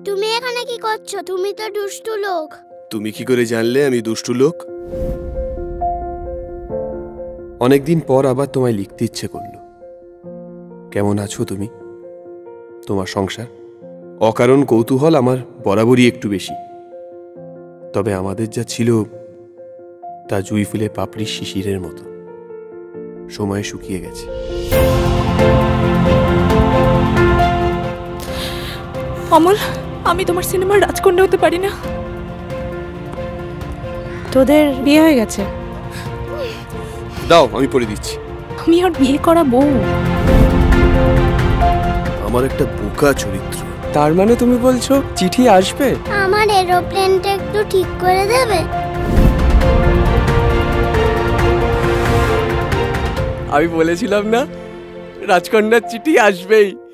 তুমি এখানে কি করছো? তুমি তো দুষ্টু লোক। তুমি কি করে জানলে আমি দুষ্টু লোক? অনেকদিন পর আবার তোমায় লিখতে ইচ্ছে করলো। কেমন আছো তুমি? তোমার সংসার? অকারণ কৌতূহল আমার বরাবরই একটু বেশি। তবে আমাদের যা ছিল তা জুঁই ফুলে পাপড়ির শিশিরের মতো, সময়ে শুকিয়ে গেছে। অমল, আমি তোমার সিনেমার রাজকন্যা হতে পারি না। তোদের বিয়ে হয়ে গেছে? দাও আমি পড়ে দিচ্ছি। আমি আর বিয়ে করা বউ। আমার একটা বোকা চরিত্র। তার মানে তুমি বলছো চিঠি আসবে? আমার এরোপ্লেনটা একটু ঠিক করে দেবে? আমি বলেছিলাম না রাজকন্যার চিঠি আসবেই।